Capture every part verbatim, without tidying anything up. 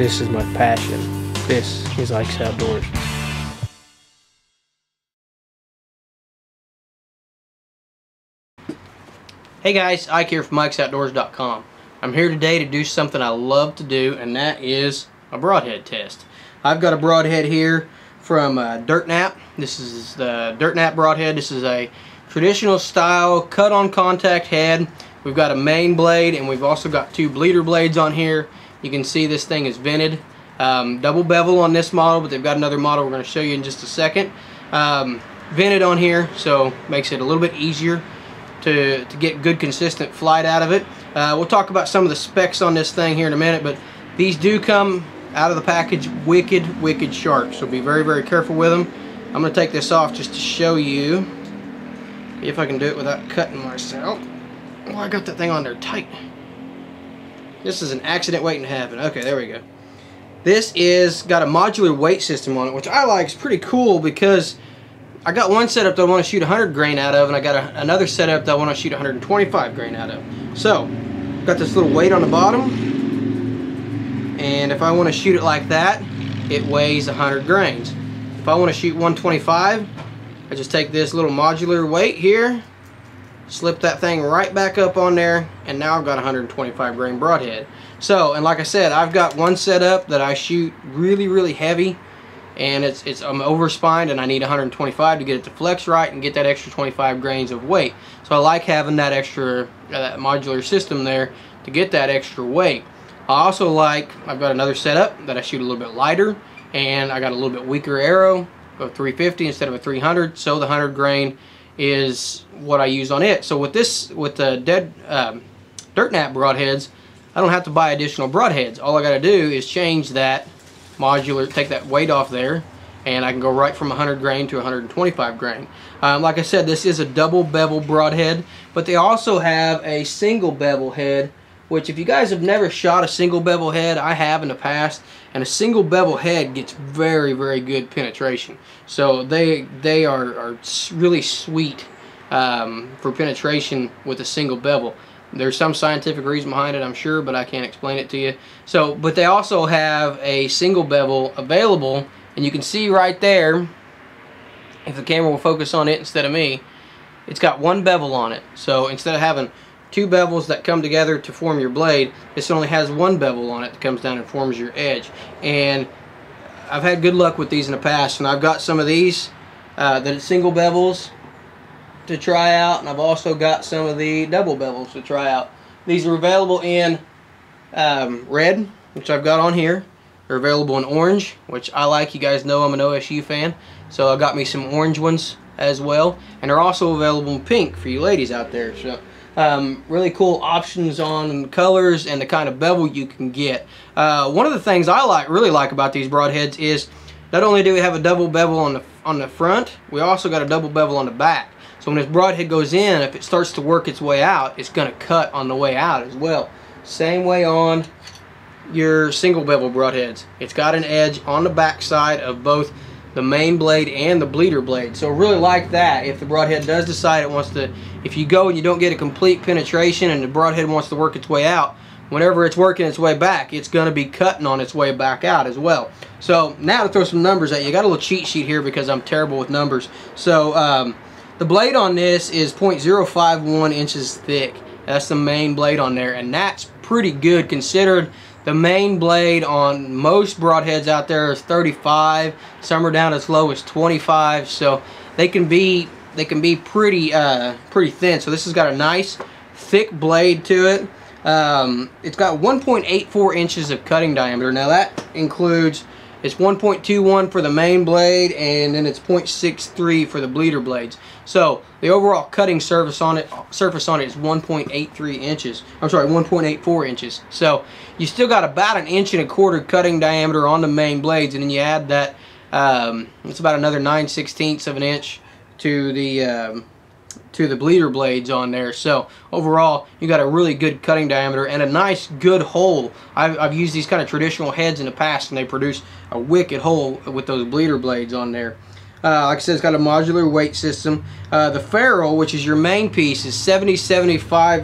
This is my passion. This is Ike's Outdoors. Hey guys, Ike here from Ikes Outdoors dot com. I'm here today to do something I love to do, and that is a broadhead test. I've got a broadhead here from uh, Dirt Nap. This is the Dirt Nap broadhead. This is a traditional style cut on contact head. We've got a main blade and we've also got two bleeder blades on here. You can see this thing is vented. Um, double bevel on this model, but they've got another model we're going to show you in just a second. Um, vented on here, so makes it a little bit easier to, to get good consistent flight out of it. Uh, we'll talk about some of the specs on this thing here in a minute, but these do come out of the package wicked, wicked sharp, so be very, very careful with them. I'm going to take this off just to show you if I can do it without cutting myself. Oh, I got that thing on there tight. This is an accident waiting to happen. Okay, there we go. This is got a modular weight system on it, which I like. It's pretty cool because I got one setup that I want to shoot one hundred grain out of, and I got a, another setup that I want to shoot one hundred twenty-five grain out of. So, got this little weight on the bottom, and if I want to shoot it like that, it weighs one hundred grains. If I want to shoot one twenty-five, I just take this little modular weight here, slip that thing right back up on there, and now I've got one hundred twenty-five grain broadhead. So, and like I said, I've got one setup that I shoot really, really heavy, and it's it's I'm overspined, and I need one hundred twenty-five to get it to flex right and get that extra twenty-five grains of weight. So I like having that extra uh, that modular system there to get that extra weight. I also like, I've got another setup that I shoot a little bit lighter, and I got a little bit weaker arrow, a three fifty instead of a three hundred, so the one hundred grain is what I use on it. So with this, with the dead um, Dirt Nap broadheads, I don't have to buy additional broadheads. All I got to do is change that modular, take that weight off there, and I can go right from one hundred grain to one hundred twenty-five grain. Um, like I said, this is a double bevel broadhead, but they also have a single bevel head, which if you guys have never shot a single bevel head, I have in the past, and a single bevel head gets very, very good penetration. So they they are, are really sweet um, for penetration with a single bevel. There's some scientific reason behind it, I'm sure, but I can't explain it to you. So, but they also have a single bevel available, and you can see right there, if the camera will focus on it instead of me, it's got one bevel on it. So instead of having two bevels that come together to form your blade, this only has one bevel on it that comes down and forms your edge. And I've had good luck with these in the past, and I've got some of these uh, that are single bevels to try out, and I've also got some of the double bevels to try out. These are available in um, red, which I've got on here. They're available in orange, which I like. You guys know I'm an O S U fan, so I got me some orange ones as well, and they're also available in pink for you ladies out there. So um, really cool options on colors and the kind of bevel you can get. Uh, one of the things I like, really like about these broadheads is not only do we have a double bevel on the on the front, we also got a double bevel on the back. So when this broadhead goes in, if it starts to work its way out, it's going to cut on the way out as well. Same way on your single bevel broadheads. It's got an edge on the back side of both the main blade and the bleeder blade. So really like that. If the broadhead does decide it wants to, if you go and you don't get a complete penetration and the broadhead wants to work its way out, whenever it's working its way back, it's going to be cutting on its way back out as well. So now to throw some numbers at you, I got a little cheat sheet here because I'm terrible with numbers. So um, the blade on this is zero point zero five one inches thick. That's the main blade on there, and that's pretty good considered. The main blade on most broadheads out there is thirty-five. Some are down as low as twenty-five, so they can be they can be pretty uh, pretty thin. So this has got a nice thick blade to it. Um, it's got one point eight four inches of cutting diameter. Now that includes, it's one point two one for the main blade, and then it's zero point six three for the bleeder blades. So the overall cutting surface on it surface on it is one point eight three inches. I'm sorry, one point eight four inches. So you still got about an inch and a quarter cutting diameter on the main blades, and then you add that, um, it's about another nine sixteenths of an inch to the um, to the bleeder blades on there. So overall, you got a really good cutting diameter and a nice good hole. I've, I've used these kind of traditional heads in the past, and they produce a wicked hole with those bleeder blades on there. Uh, like I said, it's got a modular weight system. Uh, the ferrule, which is your main piece, is seventy seventy-five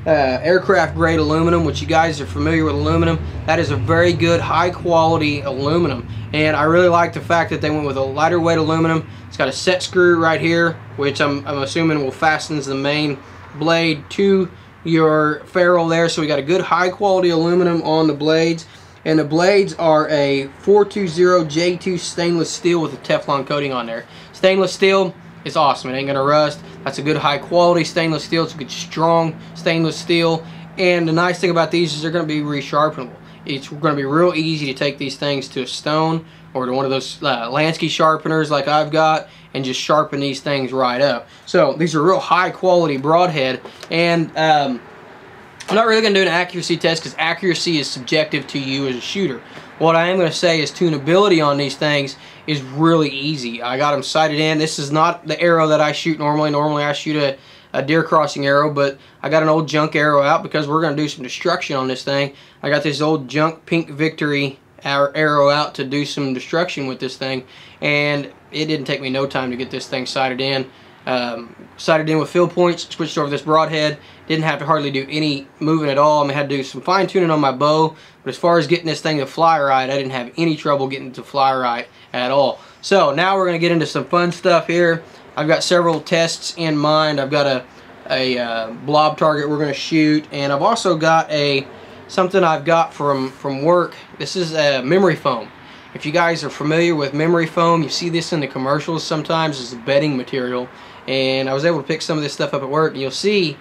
uh, aircraft grade aluminum, which you guys are familiar with aluminum. That is a very good high quality aluminum, and I really like the fact that they went with a lighter weight aluminum. It's got a set screw right here, which I'm, I'm assuming will fasten the main blade to your ferrule there. So we got a good high quality aluminum on the blades, and the blades are a four two zero J two stainless steel with a Teflon coating on there. Stainless steel is awesome. It ain't gonna rust. That's a good high quality stainless steel. It's a good strong stainless steel, and the nice thing about these is they're gonna be resharpenable. It's gonna be real easy to take these things to a stone or to one of those uh, Lansky sharpeners like I've got and just sharpen these things right up. So these are real high quality broadhead, and um, I'm not really going to do an accuracy test because accuracy is subjective to you as a shooter. What I am going to say is tunability on these things is really easy. I got them sighted in. This is not the arrow that I shoot normally. Normally I shoot a, a deer crossing arrow, but I got an old junk arrow out because we're going to do some destruction on this thing. I got this old junk Pink Victory arrow out to do some destruction with this thing, and it didn't take me no time to get this thing sighted in. Um, sighted in with fill points, switched over this broadhead, didn't have to hardly do any moving at all. I mean, I had to do some fine tuning on my bow, but as far as getting this thing to fly right, I didn't have any trouble getting it to fly right at all. So now we're going to get into some fun stuff here. I've got several tests in mind. I've got a, a uh, blob target we're going to shoot, and I've also got a something I've got from from work. This is a memory foam. If you guys are familiar with memory foam, you see this in the commercials sometimes as a bedding material, and I was able to pick some of this stuff up at work, and you'll see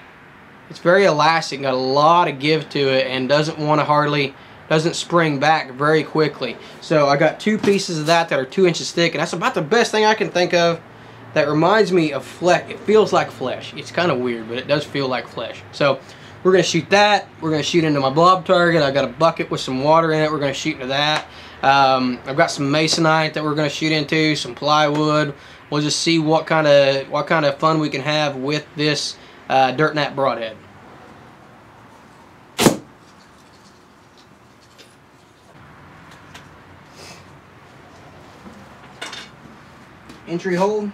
it's very elastic, got a lot of give to it, and doesn't want to hardly doesn't spring back very quickly. So I got two pieces of that that are two inches thick, and that's about the best thing I can think of that reminds me of flesh. It feels like flesh. It's kind of weird, but it does feel like flesh. So we're going to shoot that. We're going to shoot into my blob target. I've got a bucket with some water in it. We're going to shoot into that. Um, I've got some masonite that we're going to shoot into, some plywood. We'll just see what kind of what kind of fun we can have with this uh, Dirt Nap broadhead. Entry hole.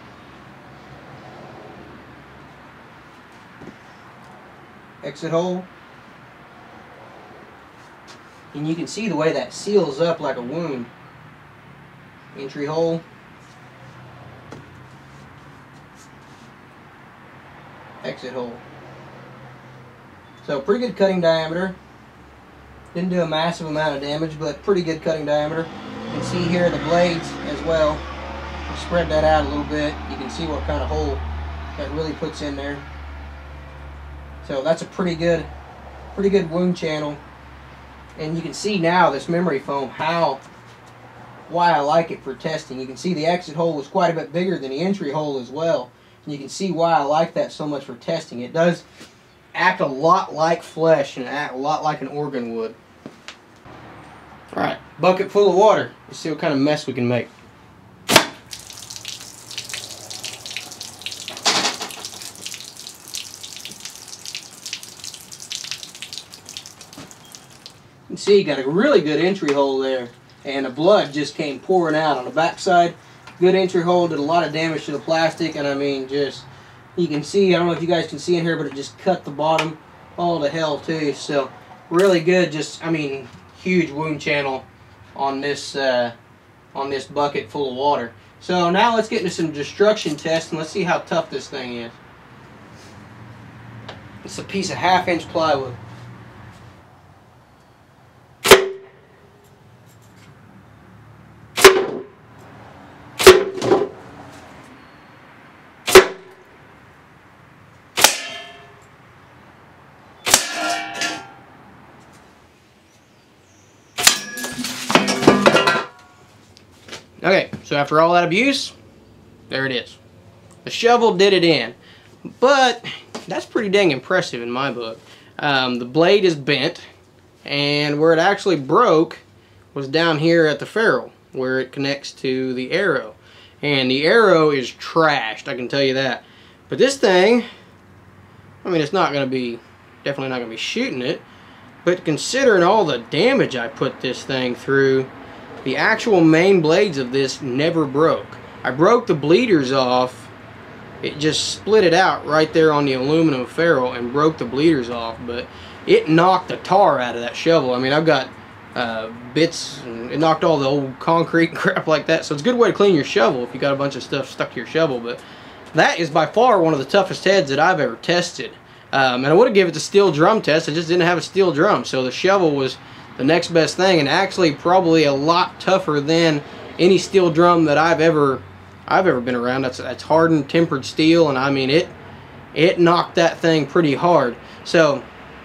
Exit hole. And you can see the way that seals up like a wound. Entry hole. Exit hole. So pretty good cutting diameter. Didn't do a massive amount of damage, but pretty good cutting diameter. You can see here the blades as well. I'll spread that out a little bit. You can see what kind of hole that really puts in there. So that's a pretty good, pretty good wound channel. And you can see now this memory foam how, why I like it for testing. You can see the exit hole was quite a bit bigger than the entry hole as well. And you can see why I like that so much for testing. It does act a lot like flesh and act a lot like an organ would. Alright, bucket full of water. Let's see what kind of mess we can make. You can see you got a really good entry hole there, and the blood just came pouring out on the backside. Good entry hole, did a lot of damage to the plastic, and I mean, just, you can see, I don't know if you guys can see in here, but it just cut the bottom all to hell too. So really good, just, I mean, huge wound channel on this uh, on this bucket full of water. So now let's get into some destruction tests, and let's see how tough this thing is. It's a piece of half inch plywood. Okay, so after all that abuse, there it is. The shovel did it in. But that's pretty dang impressive in my book. Um, the blade is bent, and where it actually broke was down here at the ferrule, where it connects to the arrow. And the arrow is trashed, I can tell you that. But this thing, I mean, it's not going to be, definitely not going to be shooting it. But considering all the damage I put this thing through, the actual main blades of this never broke. I broke the bleeders off it just split it out right there on the aluminum ferrule and broke the bleeders off. But it knocked the tar out of that shovel. I mean, I've got uh, bits, and it knocked all the old concrete and crap like that. So it's a good way to clean your shovel if you got a bunch of stuff stuck to your shovel. But that is by far one of the toughest heads that I've ever tested. Um, and I would have given it the steel drum test. I just didn't have a steel drum, so the shovel was the next best thing, and actually probably a lot tougher than any steel drum that I've ever I've ever been around. That's that's hardened, tempered steel, and I mean it it knocked that thing pretty hard. So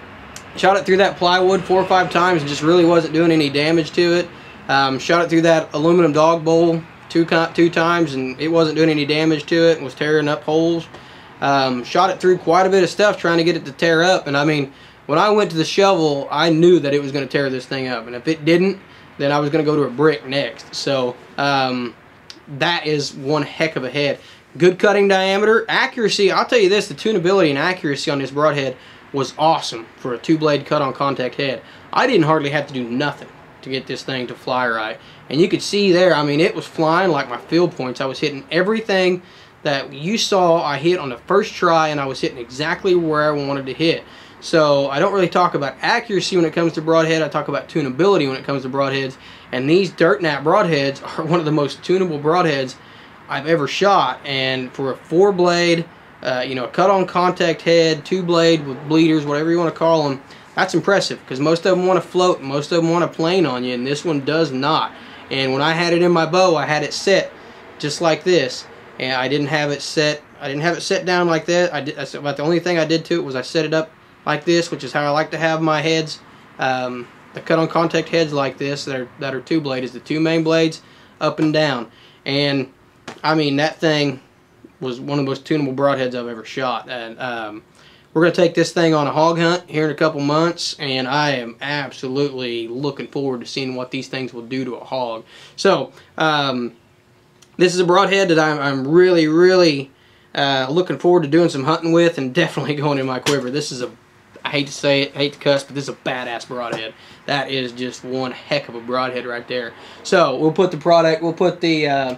shot it through that plywood four or five times, and just really wasn't doing any damage to it. Um, shot it through that aluminum dog bowl two two times, and it wasn't doing any damage to it, and was tearing up holes. Um, shot it through quite a bit of stuff trying to get it to tear up, and I mean, when I went to the shovel, I knew that it was going to tear this thing up, and if it didn't, then I was going to go to a brick next. So um, that is one heck of a head. Good cutting diameter, accuracy. I'll tell you this: the tunability and accuracy on this broadhead was awesome for a two-blade cut-on contact head. I didn't hardly have to do nothing to get this thing to fly right, and you could see there. I mean, it was flying like my field points. I was hitting everything that you saw I hit on the first try, and I was hitting exactly where I wanted to hit. So I don't really talk about accuracy when it comes to broadhead. I talk about tunability when it comes to broadheads, and these Dirt Nap broadheads are one of the most tunable broadheads I've ever shot. And for a four blade, uh, you know, a cut-on contact head, two blade with bleeders, whatever you want to call them, that's impressive, because most of them want to float, and most of them want to plane on you, and this one does not. And when I had it in my bow, I had it set just like this. And I didn't have it set. I didn't have it set down like that. I did. That's about the only thing I did to it was I set it up like this, which is how I like to have my heads. Um, the cut-on contact heads like this that are that are two blade is the two main blades up and down. And I mean, that thing was one of the most tunable broadheads I've ever shot. And um, we're gonna take this thing on a hog hunt here in a couple months, and I am absolutely looking forward to seeing what these things will do to a hog. So. Um, This is a broadhead that I'm, I'm really, really uh, looking forward to doing some hunting with, and definitely going in my quiver. This is a, I hate to say it, hate to cuss, but this is a badass broadhead. That is just one heck of a broadhead right there. So we'll put the product, we'll put the uh,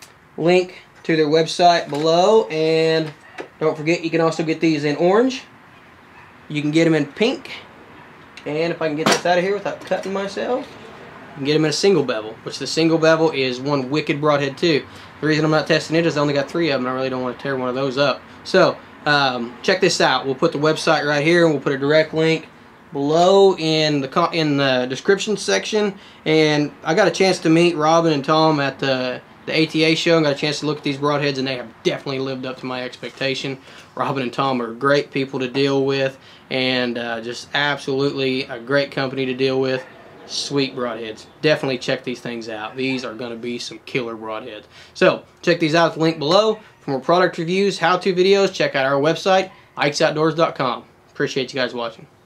link to their website below, and don't forget you can also get these in orange. You can get them in pink, and if I can get this out of here without cutting myself, you can get them in a single bevel, which the single bevel is one wicked broadhead too. The reason I'm not testing it is I only got three of them, and I really don't want to tear one of those up. So um, check this out. We'll put the website right here, and we'll put a direct link below in the in the description section. And I got a chance to meet Robin and Tom at the the A T A show, and got a chance to look at these broadheads, and they have definitely lived up to my expectation. Robin and Tom are great people to deal with, and uh, just absolutely a great company to deal with. Sweet broadheads. Definitely check these things out. These are going to be some killer broadheads. So check these out at the link below. For more product reviews, how-to videos, check out our website, Ikes Outdoors dot com. Appreciate you guys watching.